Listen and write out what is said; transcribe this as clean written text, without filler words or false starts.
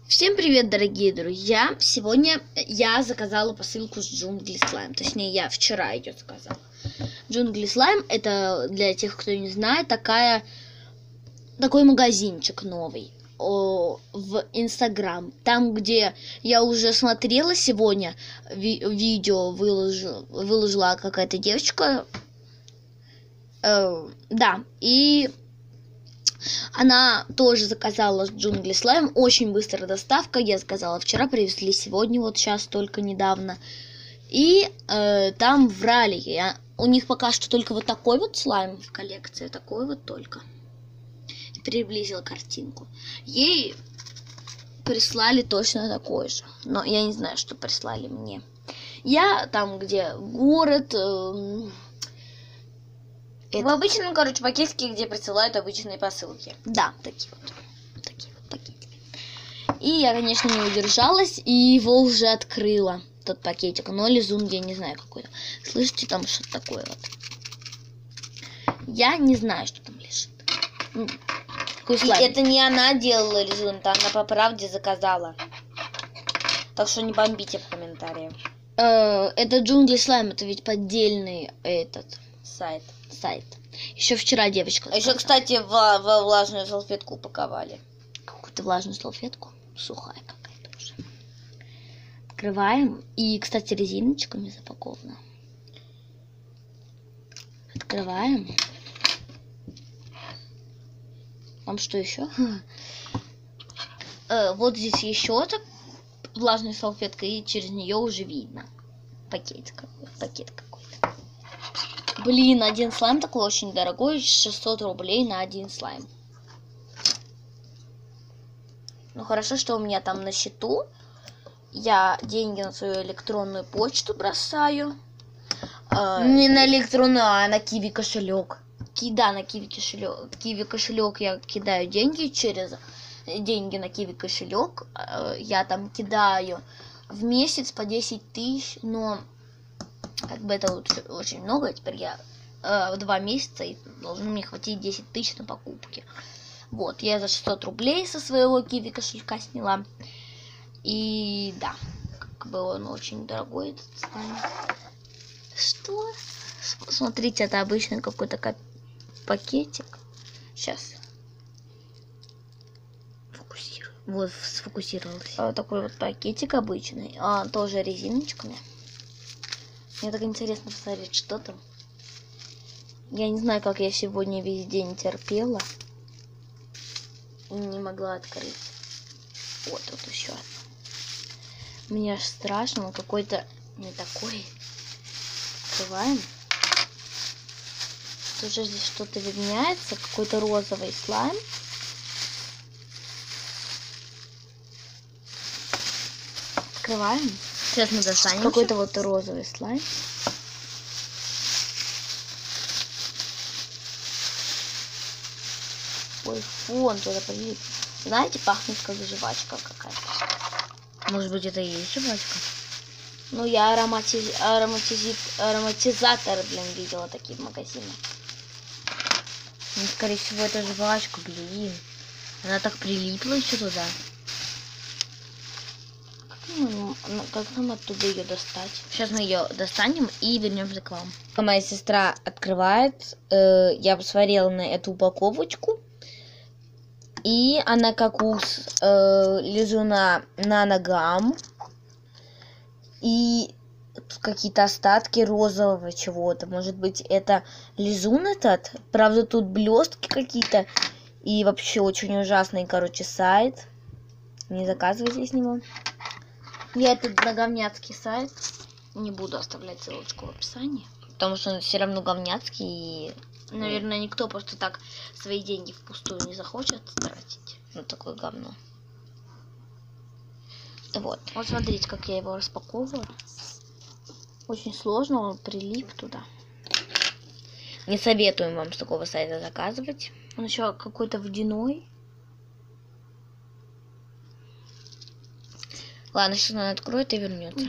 Всем привет, дорогие друзья! Сегодня я заказала посылку с Джунгли Слайм. Точнее, я вчера ее заказала. Джунгли Слайм — это, для тех, кто не знает, такой магазинчик новый в Инстаграм. Там, где я уже смотрела сегодня, видео выложила какая-то девочка. Да, и она тоже заказала Джунгли Слайм. Очень быстрая доставка. Я заказала вчера, привезли сегодня, вот сейчас только недавно. И там врали. У них пока что только вот такой вот слайм в коллекции. Такой вот только. Приблизила картинку. Ей прислали точно такой же. Но я не знаю, что прислали мне. Я там, где город... В обычном, пакетике, где присылают обычные посылки. Да, такие вот пакетики. И я, конечно, не удержалась и его уже открыла, тот пакетик. Но лизун, я не знаю, какой-то. Слышите, там что-то такое вот. Я не знаю, что там лежит. Это не она делала лизун, это она по правде заказала. Так что не бомбите в комментариях. Это Джунгли Слайм, это ведь поддельный сайт. Еще вчера девочка. А еще, кстати, во влажную салфетку упаковали. Какую-то влажную салфетку. Сухая какая-то уже. Открываем. И, кстати, резиночка не запакована. Открываем. Там что еще? Вот здесь еще влажная салфетка, и через нее уже видно пакет какой-то. Блин, один слайм такой очень дорогой, 600 рублей на один слайм. Ну хорошо, что у меня там на счету. Я деньги на свою электронную почту бросаю. Не на электронную, а на Киви кошелек. Да, на Киви кошелек я кидаю деньги на Киви кошелек. Я там кидаю в месяц по 10 тысяч, но это очень много. Теперь я 2 месяца и должно мне хватить 10 тысяч на покупки. Вот, я за 600 рублей со своего Киви кошелька сняла. И да, он очень дорогой, этот слайм. Что? Смотрите, это обычный какой-то пакетик. Сейчас. Фокусирую. Вот, сфокусировался. Такой вот пакетик обычный. Тоже резиночками. Мне так интересно посмотреть, что там. Я не знаю, как я сегодня весь день терпела. И не могла открыть. Вот тут еще одно. Мне аж страшно, он какой-то не такой. Открываем. Тоже здесь что-то видняется. Какой-то розовый слайм. Открываем. Сейчас мы достанем. Какой-то вот розовый слайм. Ой, фу, он туда прилип. Знаете, пахнет как жвачка какая-то. Может быть, это и есть жвачка? Ну, я ароматизаторы, видела такие в магазине. Ну, скорее всего, это жвачка, блин. Она так прилипла еще туда. Как нам оттуда ее достать? Сейчас мы ее достанем и вернемся к вам. Моя сестра открывает. Я посмотрела на эту упаковочку. И она как у лизуна наногамм. И какие-то остатки розового чего-то. Может быть, это лизун этот? Правда, тут блестки какие-то. И вообще очень ужасный, сайт. Не заказывайте с него. Я этот говняцкий сайт не буду оставлять ссылочку в описании. Потому что он все равно говняцкий. И, наверное, никто просто так свои деньги впустую не захочет тратить. Ну, такое говно. Вот смотрите, как я его распаковываю. Очень сложно, он прилип туда. Не советуем вам с такого сайта заказывать. Он еще какой-то водяной. Ладно, сейчас она откроет и вернется.